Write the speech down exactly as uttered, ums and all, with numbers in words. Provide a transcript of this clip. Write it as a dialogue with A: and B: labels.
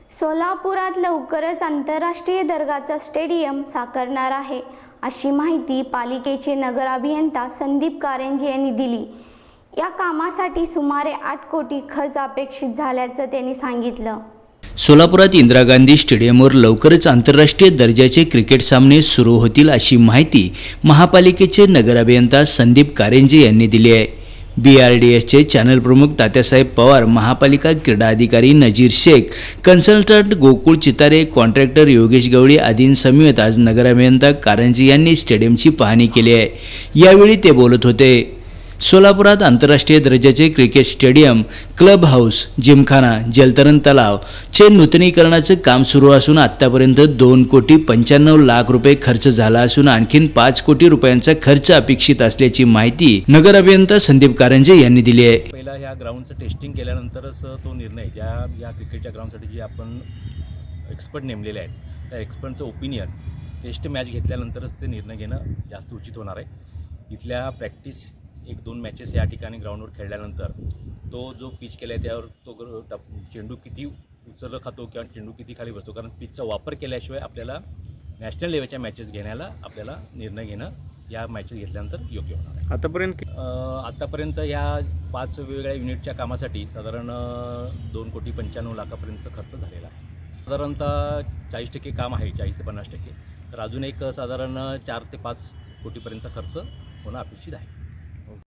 A: सोलापुरात लवकरच आंतरराष्ट्रीय दर्जाचा स्टेडियम साकारणार आहे, अशी माहिती पालिकेचे नगर अभियंता संदीप कारंजे यांनी दिली। या कामासाठी सुमारे आठ कोटी खर्च अपेक्षित झाल्याचं त्यांनी सांगितलं।
B: सोलापुरात इंदिरा गांधी स्टेडियमवर लवकरच आंतरराष्ट्रीय दर्जाचे क्रिकेट सामने सुरू होतील, अशी माहिती महापालिकेचे नगर अभियंता संदीप कारंजे यांनी दिली आहे। बी आर डी एसचे चॅनल प्रमुख तात्यासाहेब पवार, महापालिका क्रीडा अधिकारी नजीर शेख, कन्सल्टंट गोकुळ चितारे, कॉन्ट्रॅक्टर योगेश गवळी आदींसमवेत आज नगर अभियंता कारंजे यांनी स्टेडियमची पाहणी केली आहे। यावेळी ते बोलत होते। सोलापुरात आंतरराष्ट्रीय दर्जाचे cricket stadium, club house, gymkhana, जलतरण तलाव चे नूतनीकरणाचे काम सुरू असून आतापर्यंत दोन कोटी पंच्याण्णव लाख रुपये खर्च झाला असून आणखीन पाच कोटी रुपयांचा खर्च अपेक्षित असल्याची माहिती नगर अभियंता संदीप कारंजे यांनी दिली आहे।
C: पहिला ह्या ग्राउंडचं टेस्टिंग केल्यानंतरच तो निर्णय त्या या क्रिकेटच्या ग्राउंडसाठी जे आपण एक्सपर्ट नेमलेले आहेत त्या एक्सपर्टचं ओपिनियन टेस्ट मॅच घेतल्यानंतरच ते निर्णय घेणं जास्त उचित होणार आहे। इथल्या प्रॅक्टिस एक दोन मॅचेस या ठिकाणी ग्राउंडवर खेळल्यानंतर तो जो पिच केला आहे त्यावर तो चेंडू किती उचललं खातो किंवा चेंडू किती खाली बसतो, कारण पिचचा वापर केल्याशिवाय आपल्याला नॅशनल लेवलच्या मॅचेस घेण्याला आपल्याला निर्णय घेणं या मॅचेस घेतल्यानंतर योग्य होणार आहे।
D: आतापर्यंत
C: आतापर्यंत या पाच वेगवेगळ्या युनिटच्या कामासाठी साधारण दोन कोटी पंच्याण्णव लाखापर्यंत खर्च झालेला आहे। साधारणतः चाळीस टक्के काम आहे, चाळीस ते पन्नास टक्के, तर अजून एक साधारण चार ते पाच कोटीपर्यंतचा खर्च होणं अपेक्षित आहे।